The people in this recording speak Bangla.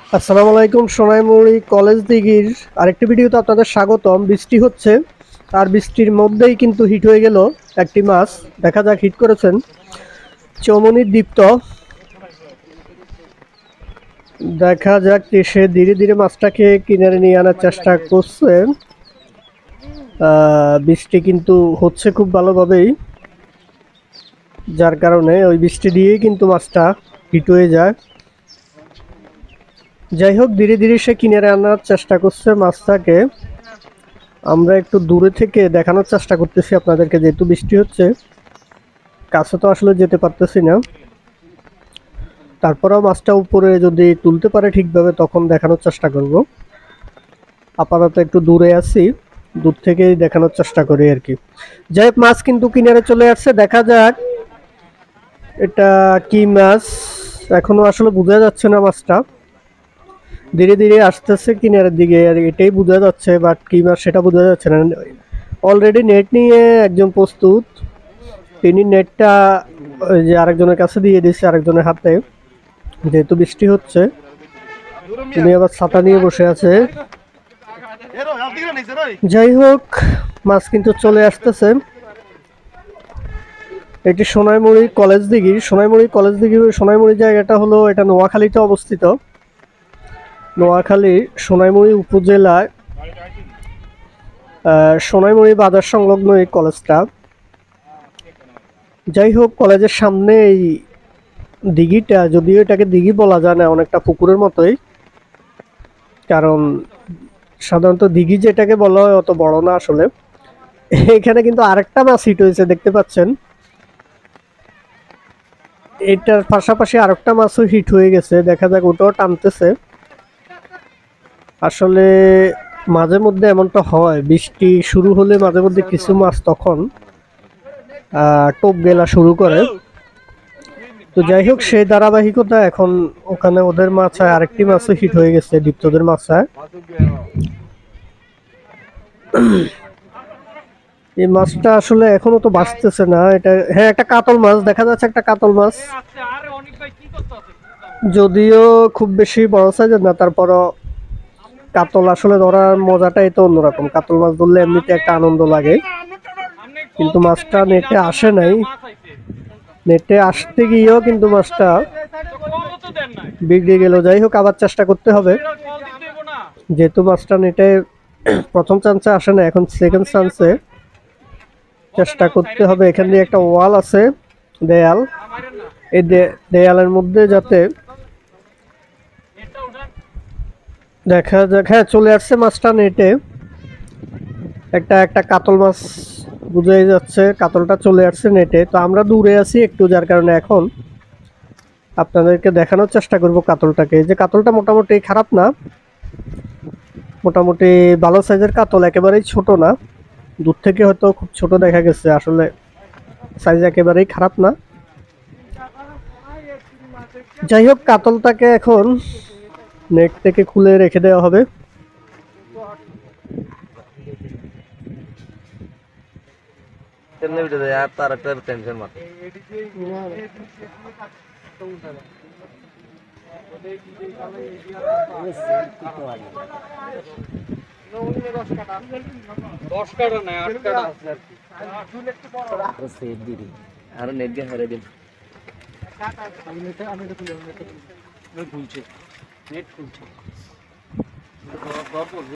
আসসালামু আলাইকুম। সোনাইমুড়ি কলেজ দিঘির আরেকটি ভিডিওতে আপনাদের স্বাগতম। বৃষ্টি হচ্ছে, আর বৃষ্টির মধ্যেই কিন্তু হিট হয়ে গেল একটি মাছ। দেখা যাক হিট করেছেন চৌমনির দীপ্ত। দেখা যাক সে ধীরে ধীরে মাছটাকে কিনারে নিয়ে আনার চেষ্টা করছে। বৃষ্টি কিন্তু হচ্ছে খুব ভালোভাবেই, যার কারণে ওই বৃষ্টি দিয়েই কিন্তু মাছটা হিট হয়ে যায়। যাই হোক, ধীরে ধীরে সে কিনারে আনার চেষ্টা করছে মাছটাকে। আমরা একটু দূরে থেকে দেখানোর চেষ্টা করতেছি আপনাদেরকে, যেহেতু বৃষ্টি হচ্ছে কাছে তো আসলে যেতে পারতেছি না। তারপরেও মাছটা উপরে যদি তুলতে পারে ঠিকভাবে তখন দেখানোর চেষ্টা করব। আপাতত একটু দূরে আছি, দূর থেকেই দেখানোর চেষ্টা করি আর কি। যাই হোক, মাছ কিন্তু কিনারে চলে আসছে। দেখা যাক এটা কি মাছ, এখনো আসলে বোঝা যাচ্ছে না। মাছটা ধীরে ধীরে আসতেছে কিনারের দিকে, আর এটাই বোঝা যাচ্ছে, বাট কি মাছ সেটা বোঝা যাচ্ছে না। অলরেডি নেট নিয়ে একজন প্রস্তুত, তিনি নেটটা ওই যে আরেকজনের কাছে দিয়ে দিচ্ছে, আরেকজনের হাতে, যেহেতু বৃষ্টি হচ্ছে। তিনি আবার ছাতা নিয়ে বসে আছে। যাই হোক, মাছ কিন্তু চলে আসতেছে। এটি সোনাইমুড়ি কলেজ দিঘি। সোনাইমুড়ি জায়গাটা হলো, এটা নোয়াখালীতে অবস্থিত। নোয়াখালী সোনাইমুড়ি উপজেলায় সোনাইমুড়ি বাজার সংলগ্ন এই কলেজটা। যাই হোক, কলেজের সামনে এই দিঘিটা, যদিও এটাকে দিঘি বলা যায় না, অনেকটা পুকুরের মতোই। কারণ সাধারণত দিঘি যেটাকে বলা হয় অত বড় না আসলে। এখানে কিন্তু আরেকটা মাছ হিট হয়েছে, দেখতে পাচ্ছেন। এটার পাশাপাশি আরেকটা মাছও হিট হয়ে গেছে, দেখা যাক ওটাও টানতেছে। আসলে মাঝে মধ্যে এমনটা হয়, বৃষ্টি শুরু হলে মাঝে মধ্যে কিছু মাছ তখন টোপ গেলা শুরু করে। তো যাই হোক, সেই ধারাবাহিকতা এখন ওখানে ওদের মাছায় আরেকটি মাছও হিট হয়ে গেছে, দীপ্তদের মাছায়। এই মাছটা আসলে এখনো তো বাঁচতেছে না। এটা হ্যাঁ, একটা কাতল মাছ দেখা যাচ্ছে, একটা কাতল মাছ, যদিও খুব বেশি বড় সাইজের না, তারপরও কাতল আসলে ধরার মজাটাই তো অন্যরকম। কাতল মাছ ধরলে এমনিতে একটা আনন্দ লাগে, কিন্তু মাছটা নেটে আসে নাই। নেটে আসতে গিয়েও কিন্তু মাছটা বিগড়ে গেল। যাই হোক, আবার চেষ্টা করতে হবে, যেহেতু মাছটা নেটে প্রথম চান্সে আসে না, এখন সেকেন্ড চান্সে চেষ্টা করতে হবে। এখান দিয়ে একটা ওয়াল আছে, দেয়াল, এই দেয়ালের মধ্যে যাতে দেখা যাক। হ্যাঁ, চলে আসছে মাছটা নেটে। একটা একটা কাতল মাছ বুঝাই যাচ্ছে, কাতলটা চলে আসছে নেটে। তো আমরা দূরে আছি একটু, যার কারণে এখন আপনাদেরকে দেখানোর চেষ্টা করব কাতলটাকে। যে কাতলটা মোটামুটি খারাপ না, মোটামুটি ভালো সাইজের কাতল, একেবারেই ছোট না। দূর থেকে হয়তো খুব ছোট দেখা গেছে, আসলে সাইজ একেবারেই খারাপ না। যাই হোক, কাতলটাকে এখন নেট থেকে খুলে রেখে দেওয়া হবে। আরো নেট দিয়ে হারিয়ে দিন। নেট খুলছে।